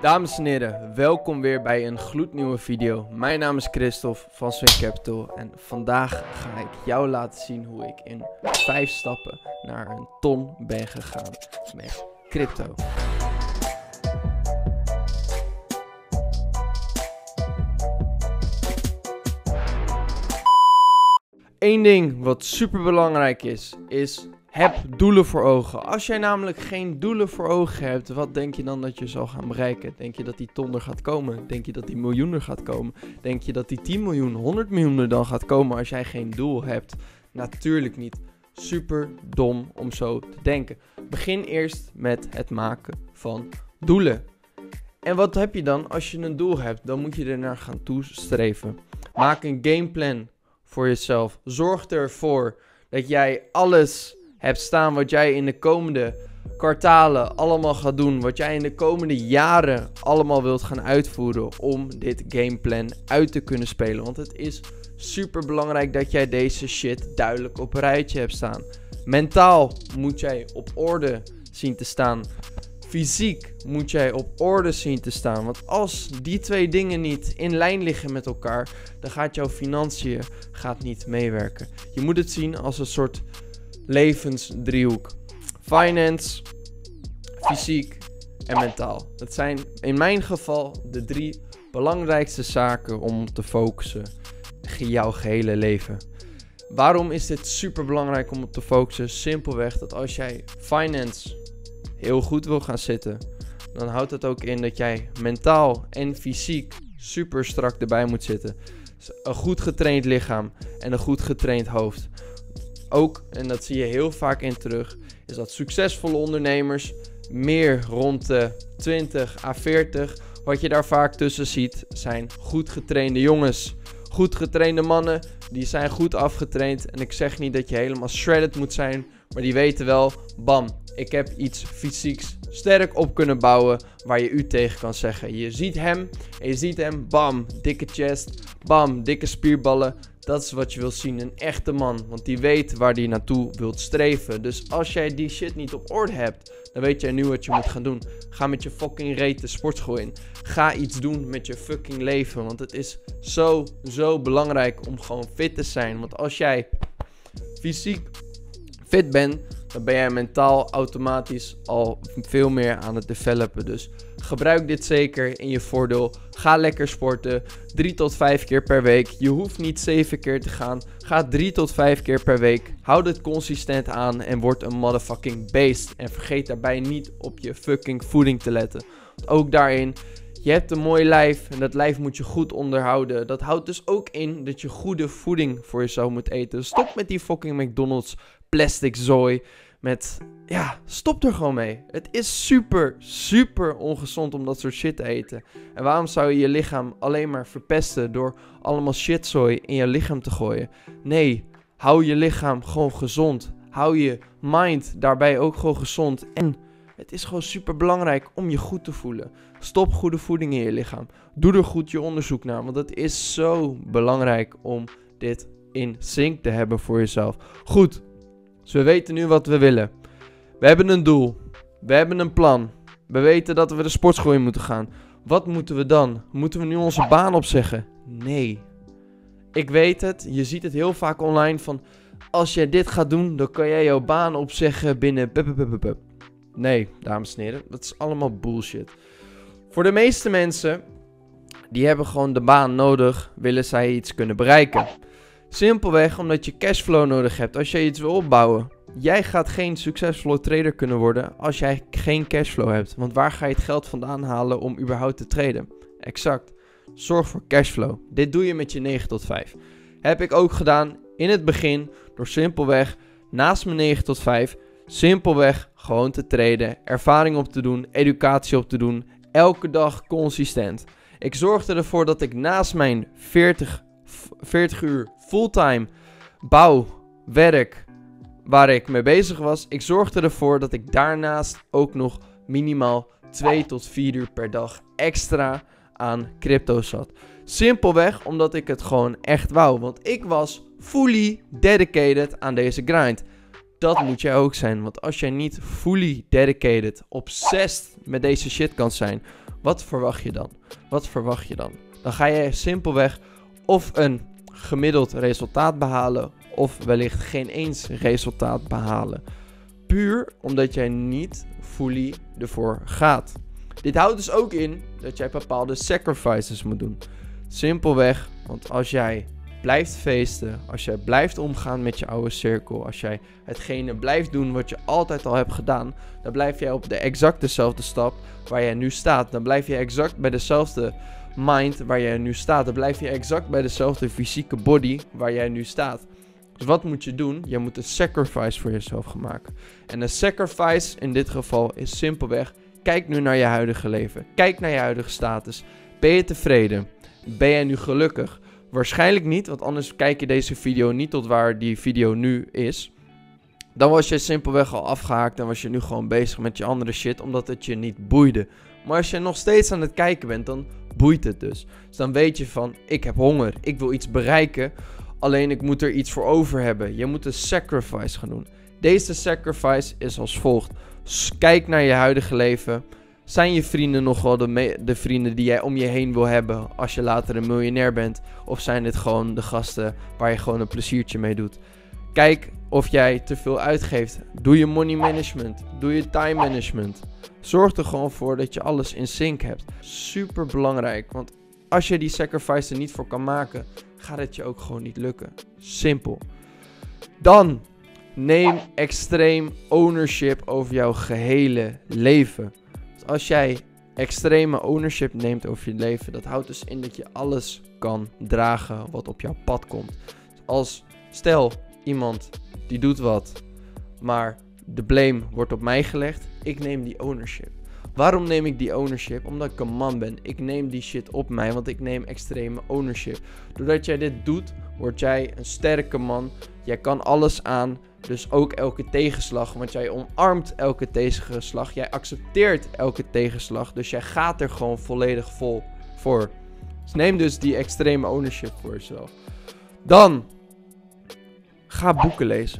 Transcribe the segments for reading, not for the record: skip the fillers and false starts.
Dames en heren, welkom weer bij een gloednieuwe video. Mijn naam is Christophe van Swing Capital en vandaag ga ik jou laten zien hoe ik in 5 stappen naar een ton ben gegaan met crypto. Eén ding wat super belangrijk is heb doelen voor ogen. Als jij namelijk geen doelen voor ogen hebt, wat denk je dan dat je zal gaan bereiken? Denk je dat die ton er gaat komen? Denk je dat die miljoen er gaat komen? Denk je dat die 10 miljoen, 100 miljoen er dan gaat komen als jij geen doel hebt? Natuurlijk niet. Super dom om zo te denken. Begin eerst met het maken van doelen. En wat heb je dan als je een doel hebt? Dan moet je er naar gaan toestreven. Maak een gameplan voor jezelf. Zorg ervoor dat jij alles hebt staan wat jij in de komende kwartalen allemaal gaat doen. Wat jij in de komende jaren allemaal wilt gaan uitvoeren om dit gameplan uit te kunnen spelen. Want het is super belangrijk dat jij deze shit duidelijk op een rijtje hebt staan. Mentaal moet jij op orde zien te staan. Fysiek moet jij op orde zien te staan. Want als die twee dingen niet in lijn liggen met elkaar, dan gaat jouw financiën niet meewerken. Je moet het zien als een soort levensdriehoek. Finance, fysiek en mentaal. Dat zijn in mijn geval de 3 belangrijkste zaken om te focussen in jouw gehele leven. Waarom is dit super belangrijk om op te focussen? Simpelweg dat als jij finance heel goed wil gaan zitten, dan houdt het ook in dat jij mentaal en fysiek super strak erbij moet zitten. Dus een goed getraind lichaam en een goed getraind hoofd. Ook, en dat zie je heel vaak in terug, is dat succesvolle ondernemers meer rond de 20 à 40, wat je daar vaak tussen ziet, zijn goed getrainde jongens. Goed getrainde mannen, die zijn goed afgetraind. En ik zeg niet dat je helemaal shredded moet zijn, maar die weten wel, bam, ik heb iets fysieks sterk op kunnen bouwen waar je u tegen kan zeggen. Je ziet hem en je ziet hem, bam, dikke chest, bam, dikke spierballen. Dat is wat je wilt zien, een echte man, want die weet waar die naartoe wilt streven. Dus als jij die shit niet op orde hebt, dan weet jij nu wat je moet gaan doen. Ga met je fucking reet de sportschool in. Ga iets doen met je fucking leven, want het is zo belangrijk om gewoon fit te zijn. Want als jij fysiek fit bent, dan ben jij mentaal automatisch al veel meer aan het developen. Dus gebruik dit zeker in je voordeel. Ga lekker sporten. 3 tot 5 keer per week. Je hoeft niet 7 keer te gaan. Ga 3 tot 5 keer per week. Houd het consistent aan en word een motherfucking beest. En vergeet daarbij niet op je fucking voeding te letten. Want ook daarin, je hebt een mooi lijf en dat lijf moet je goed onderhouden. Dat houdt dus ook in dat je goede voeding voor jezelf moet eten. Stop met die fucking McDonald's plastic zooi. Stop er gewoon mee. Het is super ongezond om dat soort shit te eten. En waarom zou je je lichaam alleen maar verpesten door allemaal shitzooi in je lichaam te gooien? Nee, hou je lichaam gewoon gezond. Hou je mind daarbij ook gewoon gezond. En het is gewoon super belangrijk om je goed te voelen. Stop goede voeding in je lichaam. Doe er goed je onderzoek naar. Want het is zo belangrijk om dit in sync te hebben voor jezelf. Goed. Dus we weten nu wat we willen. We hebben een doel. We hebben een plan. We weten dat we de sportschool in moeten gaan. Wat moeten we dan? Moeten we nu onze baan opzeggen? Nee. Ik weet het. Je ziet het heel vaak online van, als jij dit gaat doen, dan kan jij jouw baan opzeggen binnen... Nee, dames en heren. Dat is allemaal bullshit. Voor de meeste mensen, die hebben gewoon de baan nodig, willen zij iets kunnen bereiken. Simpelweg omdat je cashflow nodig hebt als je iets wil opbouwen. Jij gaat geen succesvolle trader kunnen worden als jij geen cashflow hebt. Want waar ga je het geld vandaan halen om überhaupt te traden? Exact. Zorg voor cashflow. Dit doe je met je 9 tot 5. Heb ik ook gedaan in het begin door simpelweg naast mijn 9 tot 5... simpelweg gewoon te traden, ervaring op te doen, educatie op te doen. Elke dag consistent. Ik zorgde ervoor dat ik naast mijn 40 uur fulltime bouwwerk waar ik mee bezig was, ik zorgde ervoor dat ik daarnaast ook nog minimaal 2 tot 4 uur per dag extra aan crypto zat. Simpelweg omdat ik het gewoon echt wou. Want ik was fully dedicated aan deze grind. Dat moet jij ook zijn. Want als jij niet fully dedicated, obsessed met deze shit kan zijn, Wat verwacht je dan? Wat verwacht je dan? Dan ga je simpelweg of een gemiddeld resultaat behalen of wellicht geen eens resultaat behalen. Puur omdat jij niet fully ervoor gaat. Dit houdt dus ook in dat jij bepaalde sacrifices moet doen. Simpelweg, want als jij blijft feesten, als jij blijft omgaan met je oude cirkel, als jij hetgene blijft doen wat je altijd al hebt gedaan, dan blijf jij op de exact dezelfde stap waar jij nu staat. Dan blijf je exact bij dezelfde mind waar jij nu staat. Dan blijf je exact bij dezelfde fysieke body waar jij nu staat. Dus wat moet je doen? Je moet een sacrifice voor jezelf gaan maken. En een sacrifice in dit geval is simpelweg, kijk nu naar je huidige leven. Kijk naar je huidige status. Ben je tevreden? Ben jij nu gelukkig? Waarschijnlijk niet, want anders kijk je deze video niet tot waar die video nu is. Dan was je simpelweg al afgehaakt en was je nu gewoon bezig met je andere shit, omdat het je niet boeide. Maar als je nog steeds aan het kijken bent, dan boeit het dus. Dus dan weet je van, ik heb honger, ik wil iets bereiken, alleen ik moet er iets voor over hebben. Je moet een sacrifice gaan doen. Deze sacrifice is als volgt. Kijk naar je huidige leven. Zijn je vrienden nog wel de vrienden die jij om je heen wil hebben als je later een miljonair bent? Of zijn dit gewoon de gasten waar je gewoon een pleziertje mee doet? Kijk of jij te veel uitgeeft. Doe je money management. Doe je time management. Zorg er gewoon voor dat je alles in sync hebt. Super belangrijk, want als je die sacrifice er niet voor kan maken, gaat het je ook gewoon niet lukken. Simpel. Dan neem extreem ownership over jouw gehele leven. Dus als jij extreme ownership neemt over je leven, dat houdt dus in dat je alles kan dragen wat op jouw pad komt. Dus als stel iemand die doet wat, maar de blame wordt op mij gelegd, ik neem die ownership. Waarom neem ik die ownership? Omdat ik een man ben. Ik neem die shit op mij, want ik neem extreme ownership. Doordat jij dit doet, word jij een sterke man. Jij kan alles aan, dus ook elke tegenslag. Want jij omarmt elke tegenslag. Jij accepteert elke tegenslag. Dus jij gaat er gewoon volledig vol voor. Dus neem dus die extreme ownership voor jezelf. Dan, ga boeken lezen.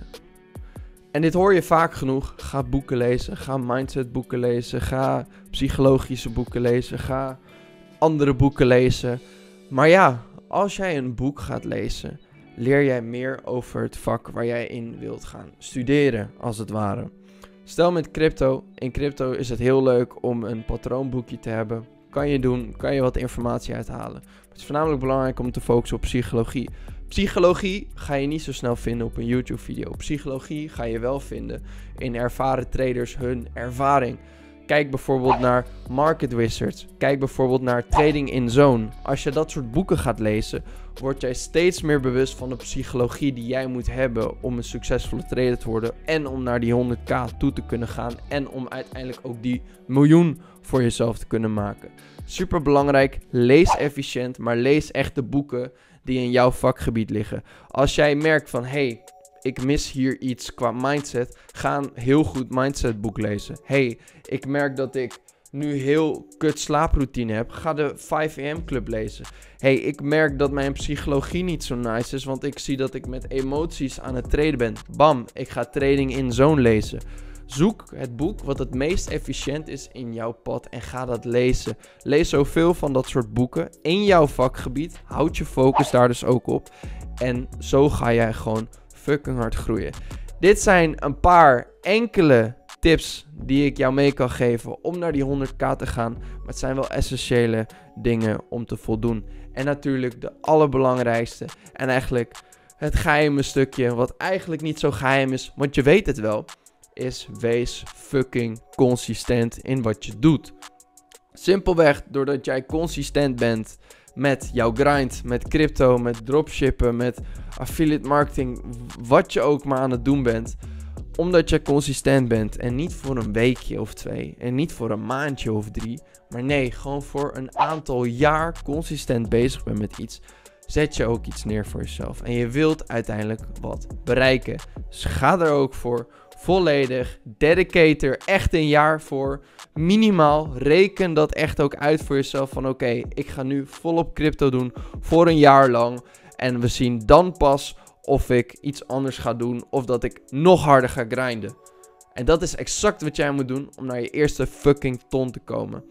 En dit hoor je vaak genoeg. Ga boeken lezen. Ga mindset boeken lezen. Ga psychologische boeken lezen. Ga andere boeken lezen. Maar ja, als jij een boek gaat lezen, leer jij meer over het vak waar jij in wilt gaan studeren, als het ware. Stel met crypto. In crypto is het heel leuk om een patroonboekje te hebben. Kan je doen, kan je wat informatie uithalen. Het is voornamelijk belangrijk om te focussen op psychologie. Psychologie ga je niet zo snel vinden op een YouTube video. Psychologie ga je wel vinden in ervaren traders hun ervaring. Kijk bijvoorbeeld naar Market Wizards. Kijk bijvoorbeeld naar Trading in Zone. Als je dat soort boeken gaat lezen, word jij steeds meer bewust van de psychologie die jij moet hebben om een succesvolle trader te worden. En om naar die 100k toe te kunnen gaan. En om uiteindelijk ook die miljoen voor jezelf te kunnen maken. Super belangrijk, lees efficiënt, maar lees echt de boeken die in jouw vakgebied liggen. Als jij merkt van, hey, ik mis hier iets qua mindset, ga een heel goed mindset boek lezen. Hey, ik merk dat ik nu heel kut slaaproutine heb, ga de 5 AM Club lezen. Hey, ik merk dat mijn psychologie niet zo nice is, want ik zie dat ik met emoties aan het traden ben. Bam, ik ga Trading in Zone lezen. Zoek het boek wat het meest efficiënt is in jouw pad en ga dat lezen. Lees zoveel van dat soort boeken in jouw vakgebied. Houd je focus daar dus ook op. En zo ga jij gewoon fucking hard groeien. Dit zijn een paar enkele tips die ik jou mee kan geven om naar die 100k te gaan. Maar het zijn wel essentiële dingen om te voldoen. En natuurlijk de allerbelangrijkste en eigenlijk het geheime stukje, wat eigenlijk niet zo geheim is, want je weet het wel, is wees fucking consistent in wat je doet. Simpelweg doordat jij consistent bent met jouw grind, met crypto, met dropshippen, met affiliate marketing, wat je ook maar aan het doen bent. Omdat je consistent bent en niet voor een weekje of 2 en niet voor een maandje of 3, maar nee, gewoon voor een aantal jaar consistent bezig bent met iets, zet je ook iets neer voor jezelf. En je wilt uiteindelijk wat bereiken. Dus ga er ook voor. Volledig, dedicate er echt een jaar voor. Minimaal, reken dat echt ook uit voor jezelf van oké, ik ga nu volop crypto doen voor een jaar lang. En we zien dan pas of ik iets anders ga doen of dat ik nog harder ga grinden. En dat is exact wat jij moet doen om naar je eerste fucking ton te komen.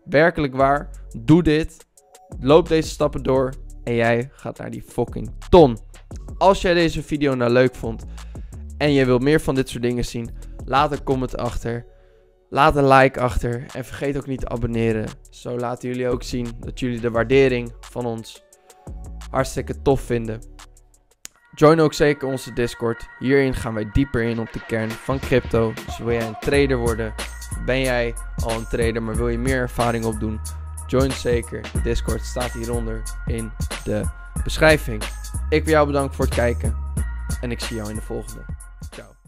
Werkelijk waar. Doe dit. Loop deze stappen door. En jij gaat naar die fucking ton. Als jij deze video nou leuk vond. En je wilt meer van dit soort dingen zien. Laat een comment achter. Laat een like achter. En vergeet ook niet te abonneren. Zo laten jullie ook zien dat jullie de waardering van ons hartstikke tof vinden. Join ook zeker onze Discord. Hierin gaan wij dieper in op de kern van crypto. Dus wil jij een trader worden? Ben jij al een trader, maar wil je meer ervaring opdoen? Join zeker. De Discord staat hieronder in de beschrijving. Ik wil jou bedanken voor het kijken. En ik zie jou in de volgende. Ciao.